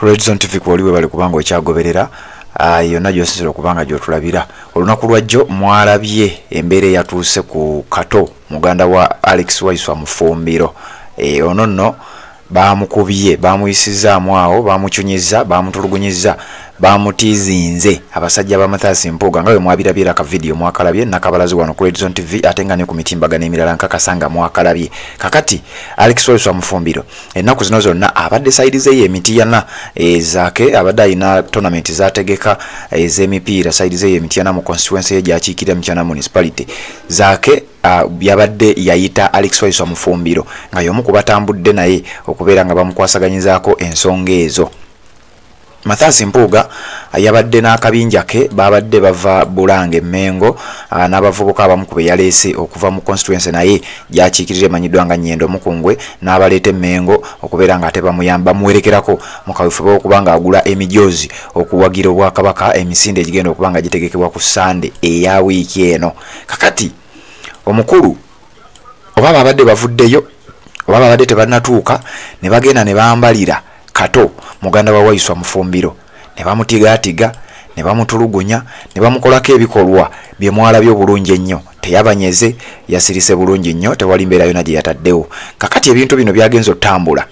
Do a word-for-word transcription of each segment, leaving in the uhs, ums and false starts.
Red Zone T V kwoliwe bali kubanga okyagoberera yonna gyosizira okubanga gyotulabira olunaku lwajjo mwalabye embeera yatuuse ku Kato muganda wa Alex Waiswa Mufumbiro e ono nno bamukubye bamuyisizaamu awo bamuchunyiza bamutulugunyiza bamutizinze abasajja ba Mathias Mpuuga nga bwe mwabirabira ka video mwakalabye nakabalazi wano ku Red Zone T V atenga ne ku mitimbagano emirala nkakasanga mwakalabye kakati Alex Waiswa Mufumbiro ennaku zino zonna abadde side ze emiti yana ezake abadde ayina tournament zategeka ez'emipiira side ze emiti yana mu constituency ejakiikira Mchana municipality zake Uh, byabadde yayita Alex Waiswa Mufumbiro nga yomu kubatambudde naye okubeera nga bamukwasaganyizaako ensonga ezo. Mathias Mpuuga yabadde n'akabinja ke babadde bava Bulange Mengo uh, n'abavubuka abamu ku be yaleese okuva mu constituency naye gyakiikirire manyiddwa nga Nnyendo Mukungwe n'abaleete Mengo okubeera nga ate bamuyamba muwerekerako mu kaweefube okubanga agula emijoozi okuwagira Obwakabaka emisinde egigenda okubanga gitegekebwa ku Sande eya wiiki eno. Kakati omukulu oba babadde bavuddeyo oba babadde tebannatuuka ne bagenda ne bambalira Kato muganda wa Waiswa Mufumbiro ne bamutigaatiga ne bamutulugunya ne bamukolako ebikolwa bye mwalabye obulungi ennyo teyabanyeze yasirise bulungi nnyo tewali mbeera yonna gye yataddewo. Kakati ebintu bino byagenza otambula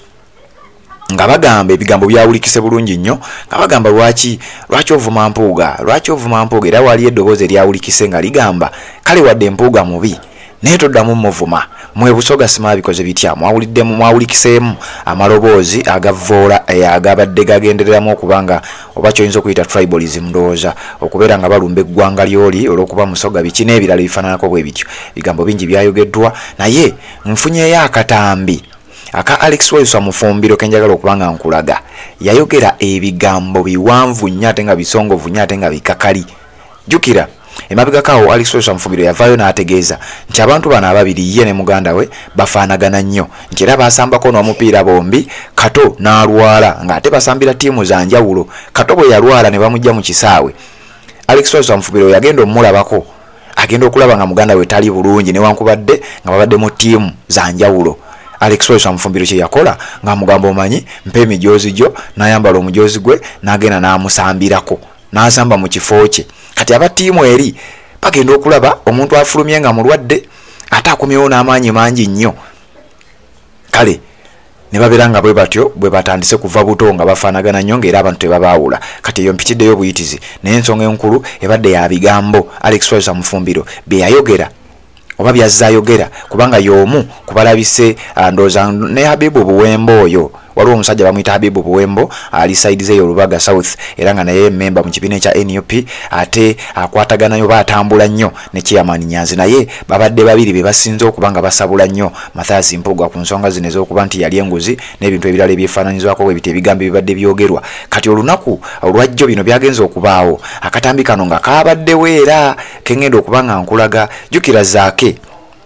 nga bagamba ebigambo byawulikise bulungi nnyo nga bagamba lwaki lwaki ovuma Mpuuga lwaki ovuma Mpuuga era wali eddoboozi eryawulikise nga ligamba kale wadde Mpuuga mubi naye toddamu muvuma mwe Busoga sima bikoze bitya mwawulidde mwawulikiseemu amaloboozi agavvoola agabadde gagendereramu okubanga oba kyoyinza okuyita tribalism ndowooza okubeera nga balumba eggwanga lyoli olw'okuba Musoga biki n'ebirala bifaananako bwe bityo. Bigambo bingi byayogeddwa naye nfunyeyo akatambi aka Alex Waiswa Mufumbiro kenjagala okubanga nkulaga yayogera ebigambo biwanvu nnyo ate nga bisongovu nnyo ate nga bikakali. Jukira emabegakawo Alex Waiswa Mufumbiro yavaayo n'ategeeza nti abantu bano ababiri ye ne muganda we bafaanagana nnyo nti era basambako n'omupiira bombi Kato n'alwala ng'ate basambira ttiimu za njawulo. Kato bwe yalwala ne bamujja mu kisaawe Alex Waiswa Mufumbiro yagenda omulabako agenda okulaba nga muganda we tali bulungi newankubadde nga babadde mu ttiimu za njawulo. Alex Waiswa Mufumbiro kye yakola nga mugamba omanyi mpe emijoozi gyo n'ayambala omujoozi gwe n'agenda n'amusambirako n'asamba mu kifo kye. Kati aba ttiimu eri bagenda okulaba omuntu afulumye nga mulwadde ate akomyewo n'amaanyi mangi nnyo. Kale ne babeera nga bwe batyo bwe batandise kuva buto nga bafaanagana nnyo ng'era abantu tebabaawula. Kati eyo mpitiddeyo obuyitizi naye ensonga enkulu ebadde ya bigambo Alex Waiswa Mufumbiro bye yayogera oba byazzayogera kubanga y'omu kubalabise ndooza ne Habibu Buwembo oyo waliwo omusajja bamuyita Habibu Buwembo ali side ze Olubaga South era nga naye memba mu kibiina kya N U P ate akwataganayo batambula nnyo ne Chairman Nyanzi naye babadde babiri be basinze okubanga basabula nnyo Mathias Mpuuga ku nsonga zino ez'okuba nti yali enguzi n'ebintu ebirala ebyefaananyizwako bwe biti ebigambo ebibadde byogerwa. Kati olunaku olwajjo bino byagenza okubaawo akatambi kano nga kabaddewo era kengenda okubanga nkulaga. Jukira Zaake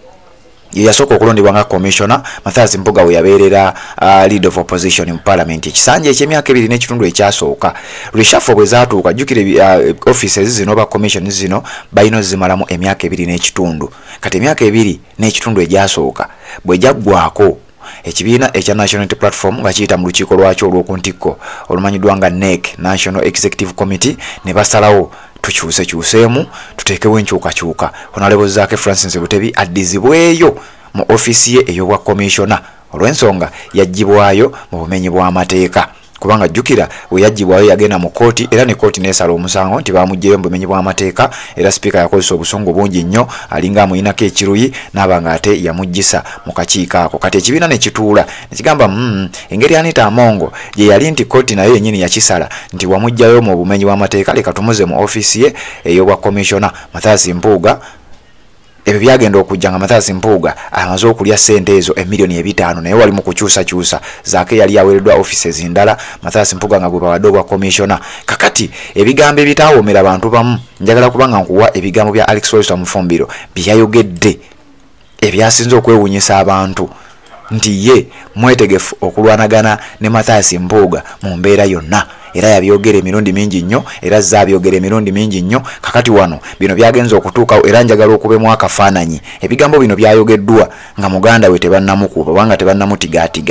yasooka okulondebwa nga commissioner Mathias Mpuuga we yabeerera uh, lead of opposition in parliament ekisanja eky'emyaka ebiri n'ekitundu ekyasooka. Reshuffle bwe zaatuuka jjukire uh, offices zino oba commissions zino balina zimalamu emyaka ebiri n'ekitundu. Kati emyaka ebiri n'ekitundu egyasooka bwe jaggwako ekibiina ekya National Unity Platform nga kiyita mu lukiiko lwakyo olw'okuntikko olumanyiddwa nga N E C National Executive Committee ne basalawo tukyuse kyuseemu tuteekewo enkyukakyuka. Honorable Zaake Francis Butebi addizibweyo mu ofisi ye ey'obwa commissioner olw'ensonga yaggyibwayo mu bumenyi bw'amateeka kubanga jjukira we yaggyibwayo yagenda mu kooti era ne kooti neesala omusango nti bamuggyeyo mu bumenyi bw'amateeka era sipiika yakozesa obusungu bungi nnyo alinga amuyinako ekiruyi n'abanga ate yamuggyisa mu kakiiko ako. Kati ekibiina ne kituula ne kigamba mm, engeri Anita Amongo gye yali nti kooti nayo yennyini yakisala nti wamuggyayo mu bumenyi bw'amateeka leka tumuze mu ofisi ye ey'obwa commissioner Mathias Mpuuga. Ebyo byagenda okujja nga Mathias Mpuuga amaze okulya ssente ezo emiliyoni ebitaano naye wali mu kukyusa kyusa. Zaake yali yaweereddwa offices ndala Mathias Mpuuga nga gwe bawadde obwa commissioner. Kakati ebigambo ebitawoomera abantu bamu njagala kubanga nkuwa ebigambo bya Alex Waiswa Mufumbiro byayogedde ebyasinze okwewunyisa abantu nti ye mwetegefu okulwanagana ne Mathias Mpuuga mu mbeera yonna era yabyogera emirundi mingi nnyo era zaabyogera emirundi mingi nnyo. Kakati wano bino byagenza okutuukawo era njagala okubemu akafaananyi ebigambo bino byayogeddwa nga muganda we tebannamukuba wanga tebannamutigaatiga.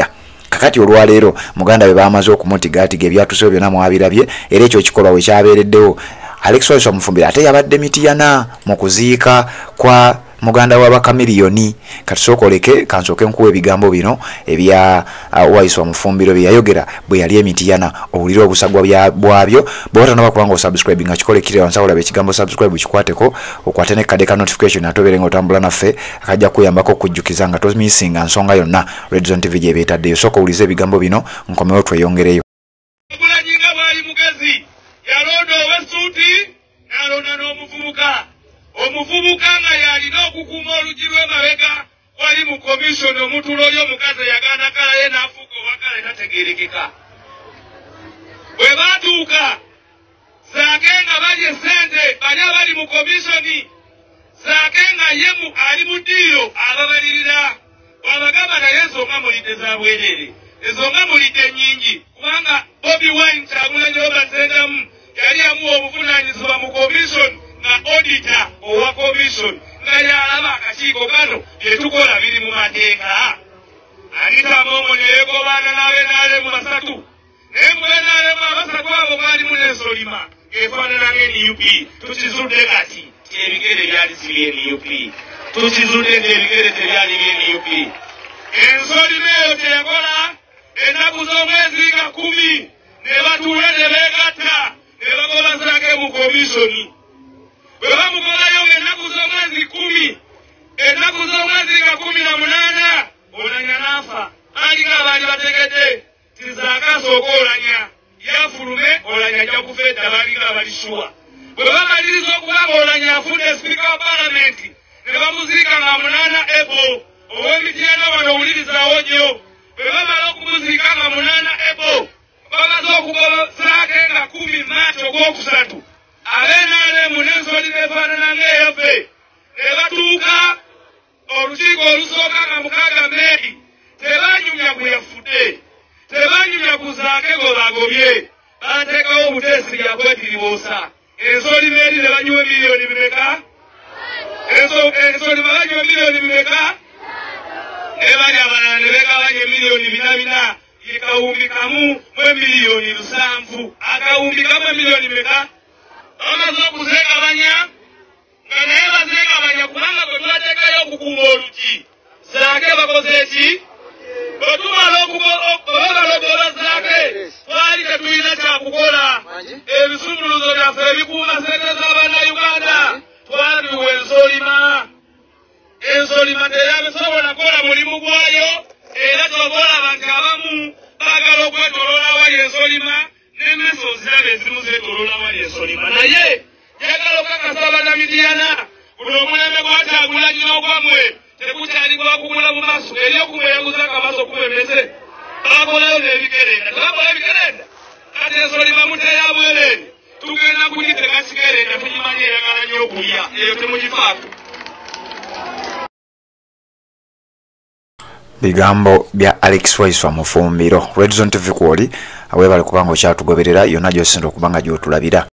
kakati olwaleero muganda we bamaze okumutigaatiga ebyatusewo byonna mwabirabye era ekyo kikolwa we kyabeereddewo. Alex Waiswa Mufumbira ate yabadde mitiyana mu kuziika kwa muganda wa bakamiliyoni. Kati sookoleke kansooke nkuwa ebigambo bino ebya uh, Waiswa Mufumbiro bye yayogera bwe yali emitiyana. Owulira obusagwa bwabyo. Bw'otanaba kubanga osubscribe nga kikolekire wansi olaba ekigambo subscribe kikwateko okwate ne kade ka notification atobere nga otambula naffe akajja kuyambako okujjukiza nga tomisinga nsonga yonna Red Zone T V gye beetaddeyo. Sooka owulize ebigambo bino nkomewo tweyongereyo. Omuvubuka nga yalina okukuuma oluggi lw'emabega wali mu komishoni omutulo oli omukazi yagaana kalaye n'afuuka owakala tategeerekeka. Bwe baatuuka Zaake nga balye ssente bali abali mu komishoni, Zaake nga ye ali mu ddiiro ababalirira bw'abagamba naye ezo nga mulidde za bwereere, ezo nga mulidde nnyingi kubanga Bobi Wine Kyagulanyi Obasendamu yali amuwa obuvunaanyizibwa mu komishoni nga auditor owa commission nga yalaba akakiiko kano byetukola biri mu mateeka. Anita Momo neyegobaana n'abenaale mu basatu naye mu benaale mu abasatu abo baalimu n'ensolima ng'efaanana ng'N U P. Tukizudde kati ebigere byali si by'N U P, tukizudde ng'ebigere tebyali by'N U P. Ensolima eyo teyakola ennaku z'omwezi nga kumi ne batuula ne beegatta ne bagoba Zaake mu komishoni. Bwe bamugolayo ng'ennaku z'omwezi kumi, ennaku z'omwezi nga kumi na munaana Oulanyah n'afa. Balinga abaali bategedde ti Zaake asooka Oulanyah yafulume Oulanyah ajja kufa edda, balinga abali shuwa. Bwe bamaliriza okuba nga Oulanyah afudde sipiika wa palamenti ne bamuziika nga munaana Ebo ow'emityana wano owulirizaawo nnyo. Bwe bamala okumuziika nga munaana Ebo bamaze okugoba Zaake nga kumi Maachi ogwokusatu. Abenaale mu n'ensolima efaanana ng'eyaffe ne batuuka olukiiko olusooka nga mukaaga Meeri tebanyumya ku yafudde, tebanyumya ku Zaake gwe bagobye, baateekawo obuteesi bya kwetiribuusa. Ensolima eri ne banywa miliyoni bimeka? Ensolima banywa miliyoni bimeka? Ne bali abalala ne beegabanya emiliyoni bina bina, ekawumbi kamu mu emiliyoni lusanvu. Akawumbi kamu emiliyoni bimeka? Bamaze okuzeegabanya nga naye bazeegabanya kubanga bwe twateekayo okukuuma oluggi Zaake bakoze eki? Bwe tumala okugoba Zaake twali tetulina kyakukola. Ebisumuluzo byaffe ebikuuma ssente z'Abannayuganda twabiwa ensolima. Ensolima teyabisobola kukola mulimu gwayo era tobola abantu abamu baagala okwetoloola wali ensolima n'emmeso ziraba ezimu zeetoloola wali ensolima. Naye njagala okukakasa bannamidiyana guno omulembe gwa Kyagulanyi n'ogwamwe tekukyali gwakugula mu maaso eri okumweyaguza akamaaso kumwemeze. Bakolayo n'ebikerenda, tebakola ebikerenda kati ensolima muteya bwereere tugenda kugiteka kikerenda tugimanye eyagala nnyo okulya eyo temugifaako. Bigambo bya Alex Waiswa Mufumbiro. Red Zone T V kwoli awebale kubanga okyatugoberera yonna gy'osinda okubanga gy'otulabira.